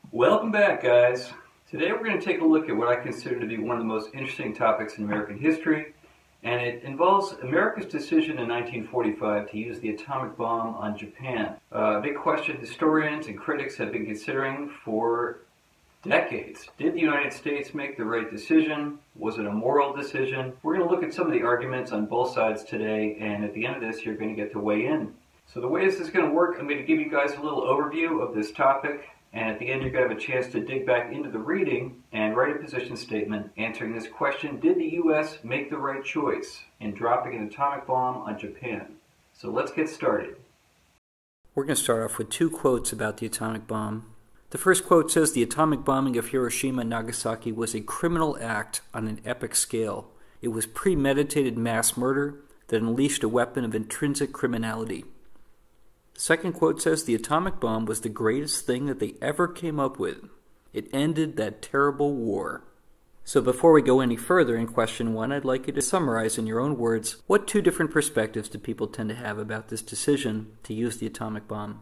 Welcome back, guys. Today we're going to take a look at what I consider to be one of the most interesting topics in American history, and it involves America's decision in 1945 to use the atomic bomb on Japan. A big question historians and critics have been considering for decades. Did the United States make the right decision? Was it a moral decision? We're going to look at some of the arguments on both sides today, and at the end of this you're going to get to weigh in. So the way this is going to work, I'm going to give you guys a little overview of this topic, and at the end you're going to have a chance to dig back into the reading and write a position statement answering this question: did the U.S. make the right choice in dropping an atomic bomb on Japan? So let's get started. We're going to start off with two quotes about the atomic bomb. The first quote says, "The atomic bombing of Hiroshima and Nagasaki was a criminal act on an epic scale. It was premeditated mass murder that unleashed a weapon of intrinsic criminality." The second quote says, "The atomic bomb was the greatest thing that they ever came up with. It ended that terrible war." So before we go any further in question one, I'd like you to summarize in your own words what two different perspectives do people tend to have about this decision to use the atomic bomb.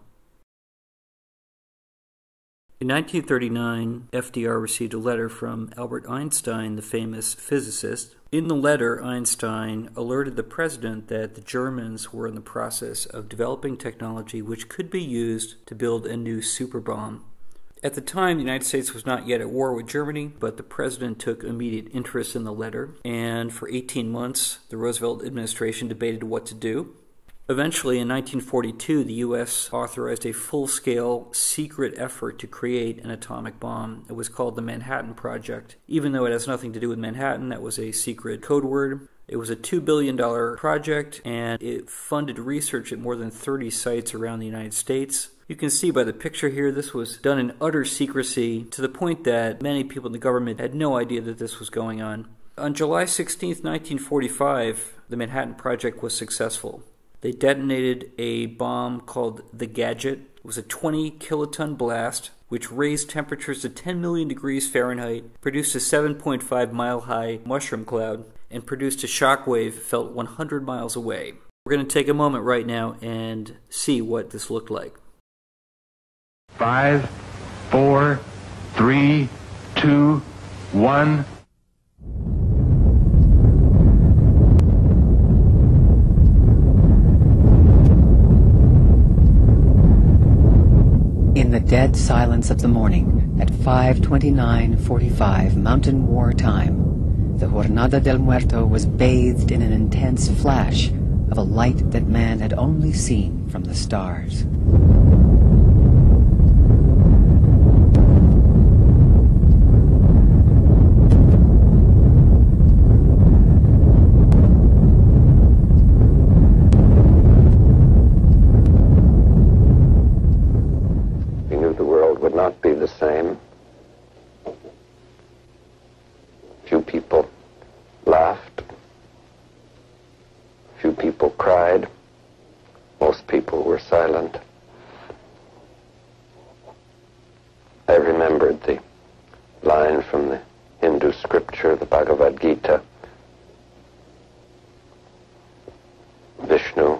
In 1939, FDR received a letter from Albert Einstein, the famous physicist. In the letter, Einstein alerted the president that the Germans were in the process of developing technology which could be used to build a new super bomb. At the time, the United States was not yet at war with Germany, but the president took immediate interest in the letter, and for 18 months, the Roosevelt administration debated what to do. Eventually, in 1942, the U.S. authorized a full-scale, secret effort to create an atomic bomb. It was called the Manhattan Project. Even though it has nothing to do with Manhattan, that was a secret code word. It was a $2 billion project, and it funded research at more than 30 sites around the United States. You can see by the picture here, this was done in utter secrecy, to the point that many people in the government had no idea that this was going on. On July 16, 1945, the Manhattan Project was successful. They detonated a bomb called the Gadget. It was a 20-kiloton blast, which raised temperatures to 10 million degrees Fahrenheit, produced a 7.5-mile-high mushroom cloud, and produced a shock wave felt 100 miles away. We're going to take a moment right now and see what this looked like. 5, 4, 3, 2, 1... In the dead silence of the morning, at 5:29:45 Mountain War time, the Jornada del Muerto was bathed in an intense flash of a light that man had only seen from the stars. Not be the same. Few people laughed. Few people cried. Most people were silent. I remembered the line from the Hindu scripture, the Bhagavad Gita. Vishnu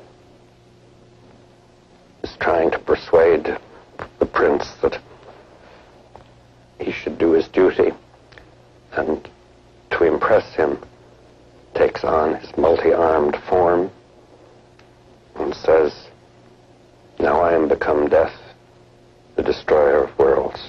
is trying to persuade the prince that he should do his duty, and to impress him takes on his multi-armed form and says, "Now I am become death, the destroyer of worlds."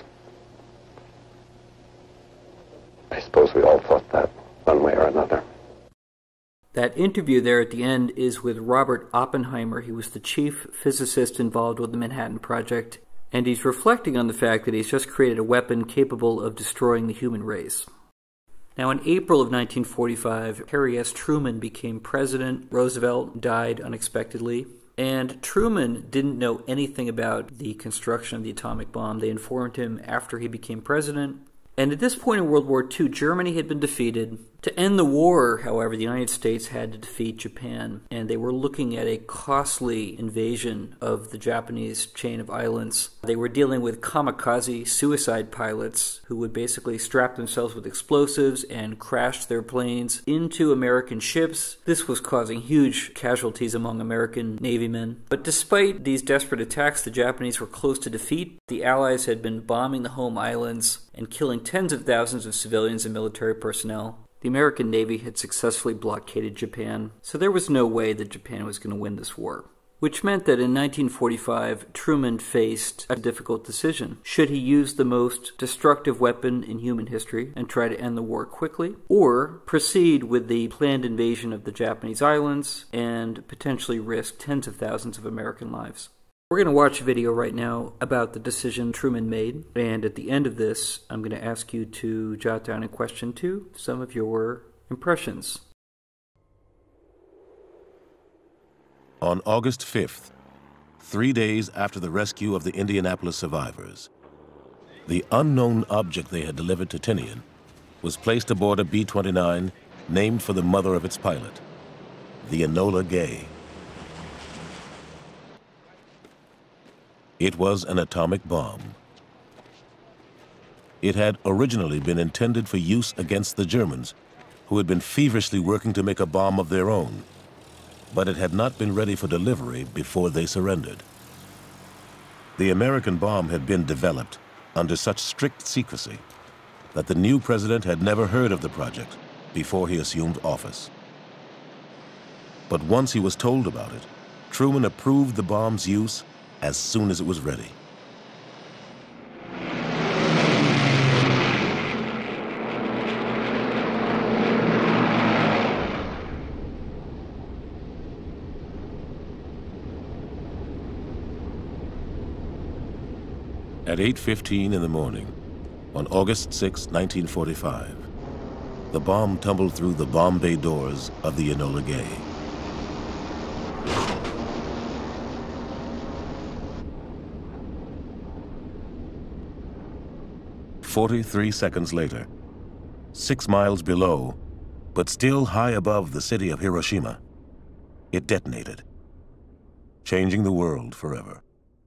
I suppose we all thought that one way or another. That interview there at the end is with Robert Oppenheimer. He was the chief physicist involved with the Manhattan Project, and he's reflecting on the fact that he's just created a weapon capable of destroying the human race. Now, in April of 1945, Harry S. Truman became president. Roosevelt died unexpectedly, and Truman didn't know anything about the construction of the atomic bomb. They informed him after he became president. And at this point in World War II, Germany had been defeated. To end the war, however, the United States had to defeat Japan, and they were looking at a costly invasion of the Japanese chain of islands. They were dealing with kamikaze suicide pilots who would basically strap themselves with explosives and crash their planes into American ships. This was causing huge casualties among American Navy men. But despite these desperate attacks, the Japanese were close to defeat. The Allies had been bombing the home islands and killing tens of thousands of civilians and military personnel. The American Navy had successfully blockaded Japan, so there was no way that Japan was going to win this war. Which meant that in 1945, Truman faced a difficult decision. Should he use the most destructive weapon in human history and try to end the war quickly, or proceed with the planned invasion of the Japanese islands and potentially risk tens of thousands of American lives? We're going to watch a video right now about the decision Truman made, and at the end of this, I'm going to ask you to jot down in question 2 some of your impressions. On August 5th, 3 days after the rescue of the Indianapolis survivors, the unknown object they had delivered to Tinian was placed aboard a B-29 named for the mother of its pilot, the Enola Gay. It was an atomic bomb. It had originally been intended for use against the Germans, who had been feverishly working to make a bomb of their own, but it had not been ready for delivery before they surrendered. The American bomb had been developed under such strict secrecy that the new president had never heard of the project before he assumed office. But once he was told about it, Truman approved the bomb's use as soon as it was ready. At 8:15 in the morning, on August 6, 1945, the bomb tumbled through the bomb bay doors of the Enola Gay. "43 seconds later, 6 miles below, but still high above the city of Hiroshima, it detonated, changing the world forever."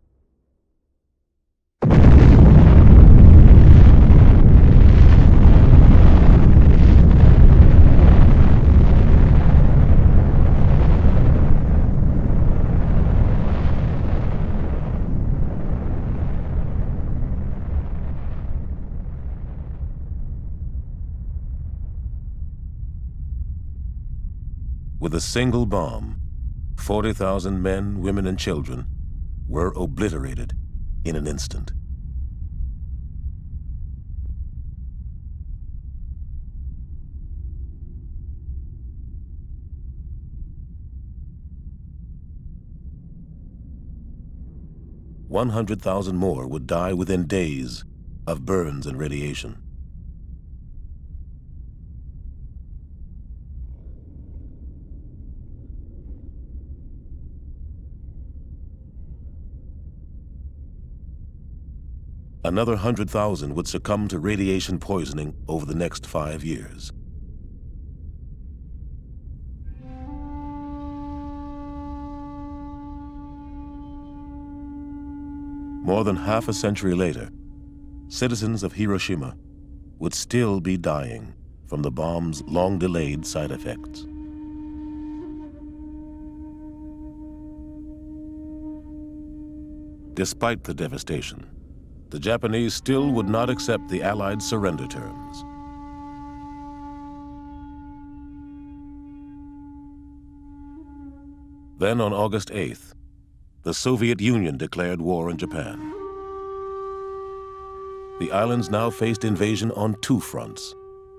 With a single bomb, 40,000 men, women, and children were obliterated in an instant. "100,000 more would die within days of burns and radiation. Another 100,000 would succumb to radiation poisoning over the next 5 years. More than half a century later, citizens of Hiroshima would still be dying from the bomb's long-delayed side effects. Despite the devastation, the Japanese still would not accept the Allied surrender terms. Then on August 8th, the Soviet Union declared war on Japan. The islands now faced invasion on 2 fronts.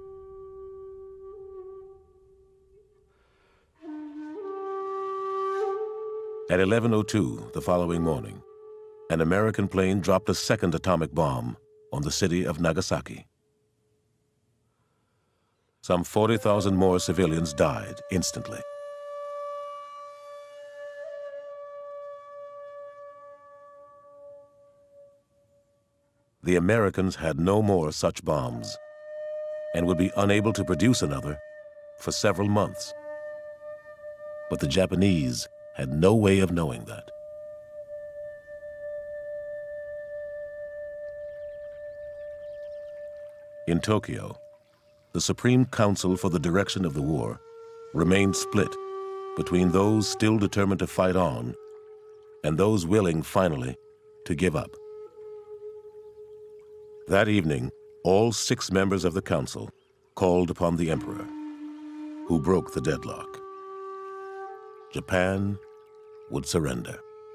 At 11:02 the following morning, an American plane dropped a second atomic bomb on the city of Nagasaki. Some 40,000 more civilians died instantly. The Americans had no more such bombs and would be unable to produce another for several months. But the Japanese had no way of knowing that. In Tokyo, the Supreme Council for the direction of the war remained split between those still determined to fight on and those willing, finally, to give up. That evening, all 6 members of the council called upon the emperor, who broke the deadlock. Japan would surrender.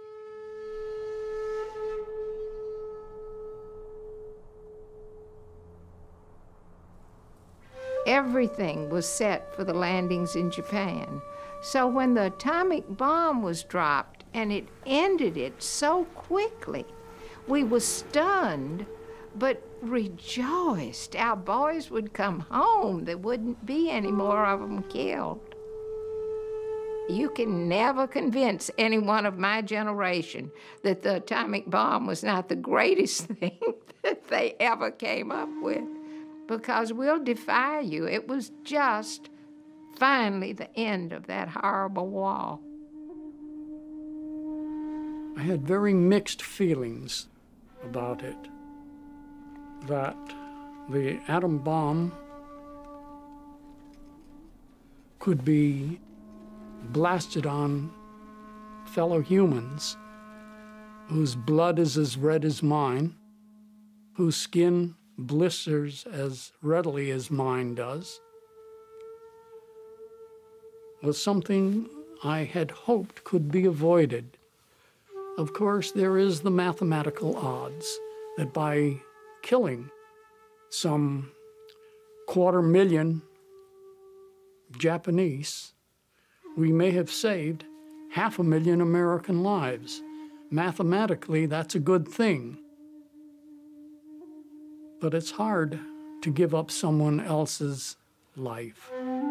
Everything was set for the landings in Japan. So when the atomic bomb was dropped and it ended it so quickly, we were stunned but rejoiced. Our boys would come home. There wouldn't be any more of them killed. You can never convince anyone of my generation that the atomic bomb was not the greatest thing that they ever came up with, because we'll defy you. It was just finally the end of that horrible war. I had very mixed feelings about it, that the atom bomb could be blasted on fellow humans whose blood is as red as mine, whose skin blisters as readily as mine does, was something I had hoped could be avoided. Of course, there is the mathematical odds that by killing some 250,000 Japanese, we may have saved 500,000 American lives. Mathematically, that's a good thing. But it's hard to give up someone else's life.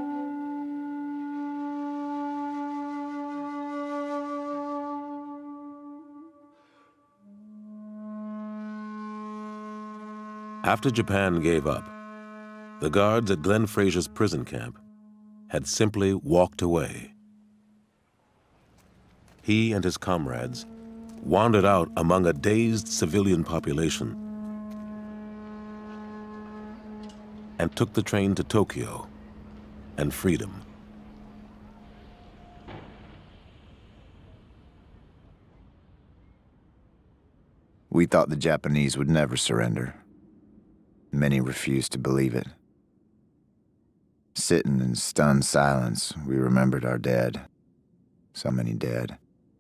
After Japan gave up, the guards at Glen Fraser's prison camp had simply walked away. He and his comrades wandered out among a dazed civilian population and took the train to Tokyo and freedom. We thought the Japanese would never surrender. Many refused to believe it. Sitting in stunned silence, we remembered our dead. So many dead.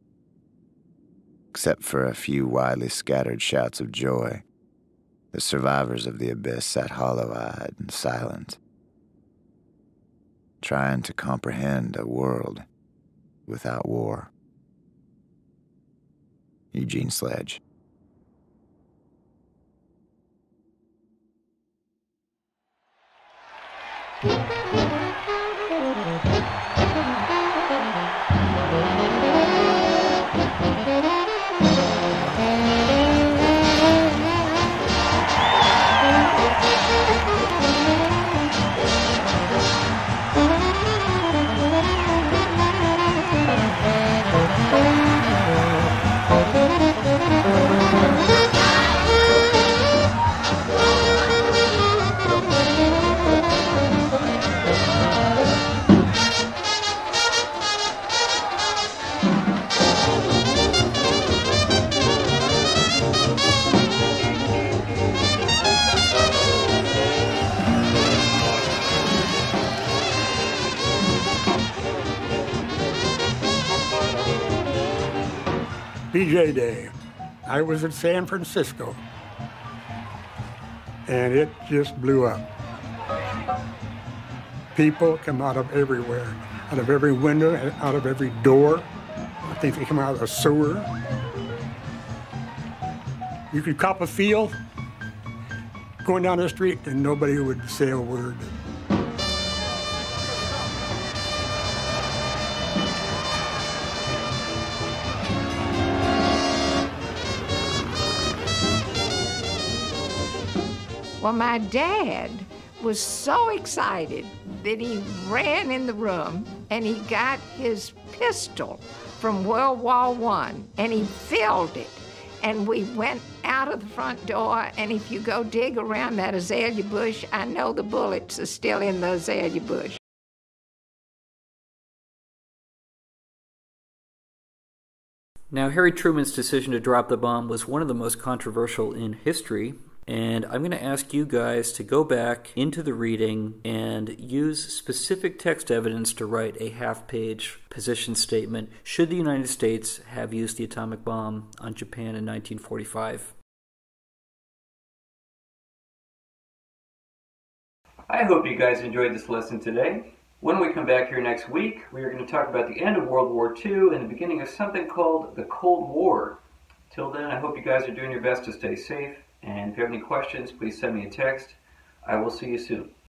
Except for a few widely scattered shouts of joy, the survivors of the abyss sat hollow-eyed and silent, trying to comprehend a world without war. Eugene Sledge. PJ Day. I was in San Francisco, and it just blew up. People come out of everywhere, out of every window, out of every door. I think they come out of the sewer. You could cop a feel going down the street and nobody would say a word. Well, my dad was so excited that he ran in the room and he got his pistol from World War I and he filled it. And we went out of the front door, and if you go dig around that azalea bush, I know the bullets are still in the azalea bush. Now, Harry Truman's decision to drop the bomb was one of the most controversial in history, and I'm going to ask you guys to go back into the reading and use specific text evidence to write a half-page position statement should the United States have used the atomic bomb on Japan in 1945. I hope you guys enjoyed this lesson today. When we come back here next week, we are going to talk about the end of World War II and the beginning of something called the Cold War. Till then, I hope you guys are doing your best to stay safe. And if you have any questions, please send me a text. I will see you soon.